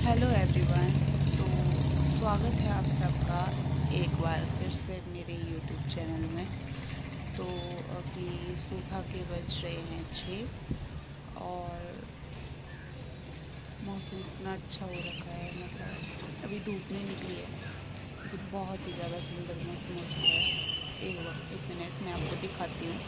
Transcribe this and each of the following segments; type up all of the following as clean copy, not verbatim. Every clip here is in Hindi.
Hello everyone. तो स्वागत है आप सबका एक बार फिर से मेरे यूट्यूब चैनल में। तो अभी सुबह के बज रहे हैं 6 और मौसम इतना अच्छा हो रखा है, मतलब अभी धूप नहीं निकली है तो बहुत ही ज़्यादा सुंदर मौसम हो चुका है। एक मिनट मैं आपको दिखाती हूँ।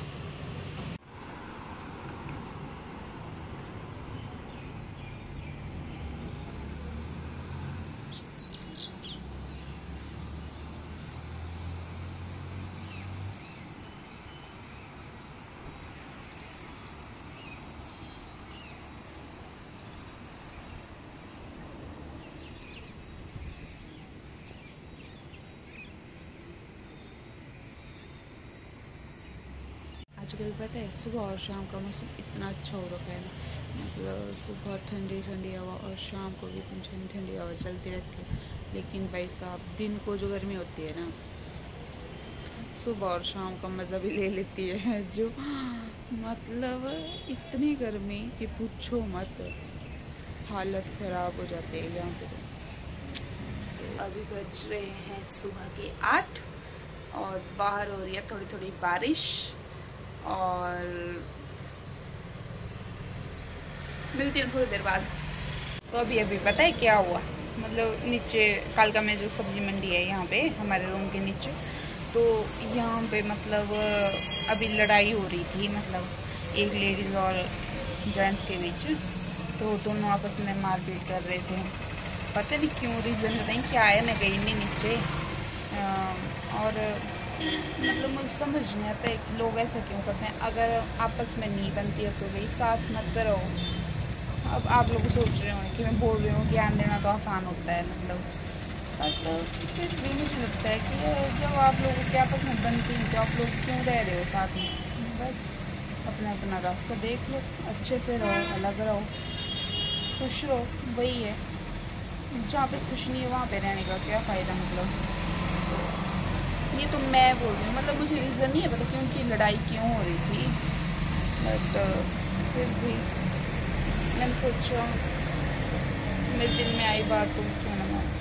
आजकल पता है सुबह और शाम का मौसम इतना अच्छा हो रखा है ना, मतलब सुबह ठंडी ठंडी हवा और शाम को भी इतनी ठंडी ठंडी हवा चलती रहती है। लेकिन भाई साहब दिन को जो गर्मी होती है ना, सुबह और शाम का मज़ा भी ले लेती है जो मतलब इतनी गर्मी कि पूछो मत, हालत ख़राब हो जाती है यहाँ पे। तो अभी बज रहे हैं सुबह के 8 और बाहर हो रही है थोड़ी थोड़ी बारिश। और मिलती हूँ थोड़ी देर बाद। तो अभी पता है क्या हुआ, मतलब नीचे कालका में जो सब्जी मंडी है यहाँ पे हमारे रूम के नीचे, तो यहाँ पे मतलब अभी लड़ाई हो रही थी, मतलब एक लेडीज़ और जेंट्स के बीच। तो दोनों आपस में मारपीट कर रहे थे, पता नहीं क्यों, रीज़न नहीं क्या है। मैं गई नहीं नीचे और मतलब मुझे समझ नहीं आता है कि लोग ऐसा क्यों करते हैं। अगर आपस में नहीं बनती है तो भाई साथ मत करो। अब आप लोग सोच रहे हो कि मैं बोल रही हूँ ज्ञान देना तो आसान होता है, मतलब फिर भी मुझे लगता है कि जब आप लोगों की आपस में बनती है तो आप लोग क्यों रह रहे हो साथ में। बस अपना अपना रास्ता देख लो, अच्छे से रहो, अलग रहो, खुश रहो, वही है। जहाँ पे खुश नहीं है वहाँ पे रहने का क्या फ़ायदा। मतलब ये तो मैं बोल रही हूँ, मतलब मुझे रीज़न नहीं है पता कि उनकी लड़ाई क्यों हो रही थी, बट फिर भी मैंने सोचा मेरे दिल में आई बात तो क्यों ना मानो।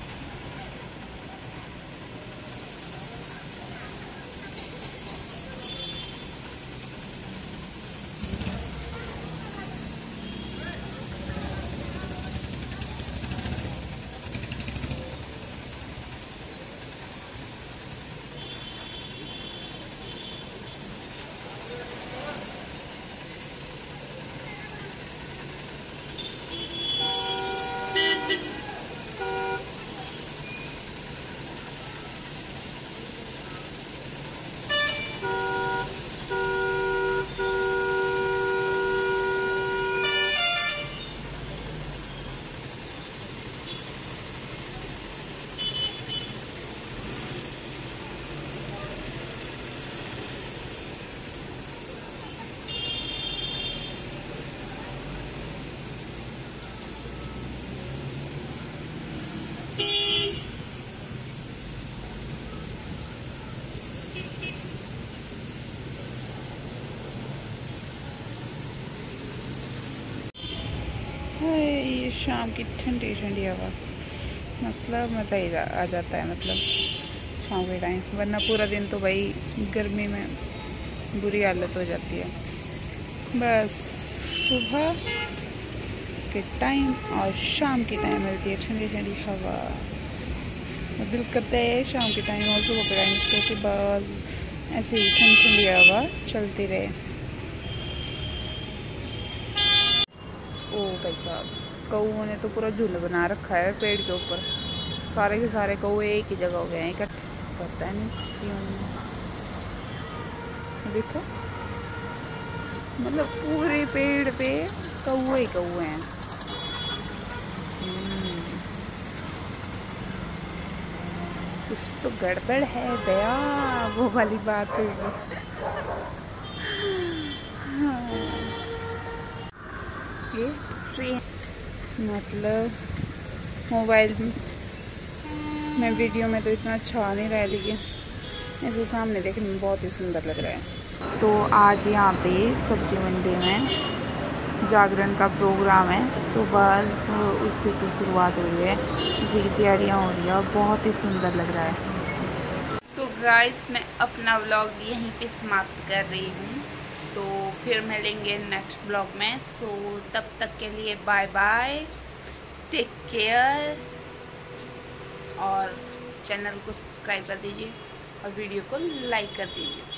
ये शाम की ठंडी ठंडी हवा, मतलब मज़ा ही आ जाता है, मतलब शाम के टाइम। वरना पूरा दिन तो भाई गर्मी में बुरी हालत हो जाती है। बस सुबह के टाइम और शाम के टाइम मिलती है ठंडी ठंडी हवा। दिल करता है शाम के टाइम और सुबह के टाइम के बाद ऐसे ही ठंडी ठंडी हवा चलती रहे। ओ भाई साहब, कौओं ने तो पूरा झूला बना रखा है पेड़ के ऊपर। सारे के सारे कौए एक ही जगह हो गए हैं इकट्ठे, पता नहीं क्यों। देखो मतलब पूरे पेड़ पे कौए ही कौए हैं। कुछ तो गड़बड़ है दया, वो वाली बात हुई। हाँ। ये फ्री मतलब मोबाइल में वीडियो में तो इतना अच्छा नहीं रहा है, लेकिन ऐसे सामने देखने में बहुत ही सुंदर लग रहा है। तो आज यहाँ पे सब्जी मंडी में जागरण का प्रोग्राम है, तो बस उससे की शुरुआत हो रही है, उसी की तैयारियाँ हो रही है और बहुत ही सुंदर लग रहा है। सो गाइस, मैं अपना व्लॉग यहीं पे समाप्त कर रही हूँ, तो फिर मिलेंगे नेक्स्ट ब्लॉग में। सो तब तक के लिए बाय बाय, टेक केयर, और चैनल को सब्सक्राइब कर दीजिए और वीडियो को लाइक कर दीजिए।